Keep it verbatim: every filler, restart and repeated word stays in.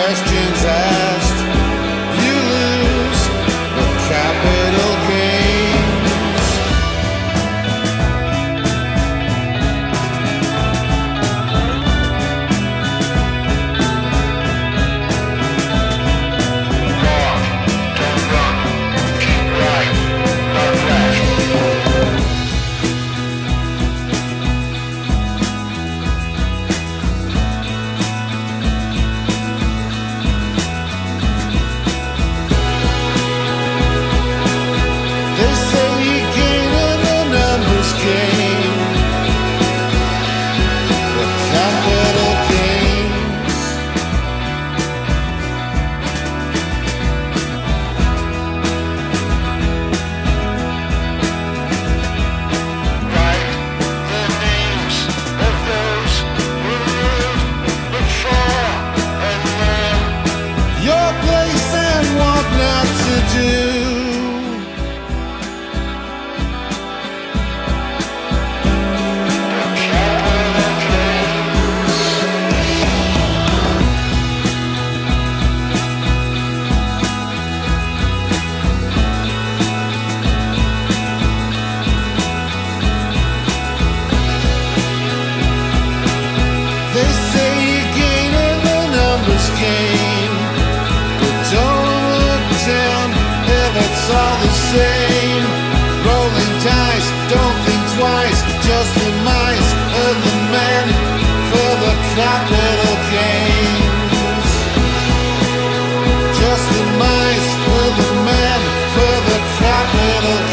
questions asked, you lose the capital gains. Walk, don't run, keep right, not left. They say you gain in the numbers game, the capital gains. Write the names of those who lived before and then. Your place and what not to do. They say you gain in the numbers game, but don't look down if it's all the same. Rolling dice, don't think twice, just the mice of the men for the capital gains. Just the mice of the men for the capital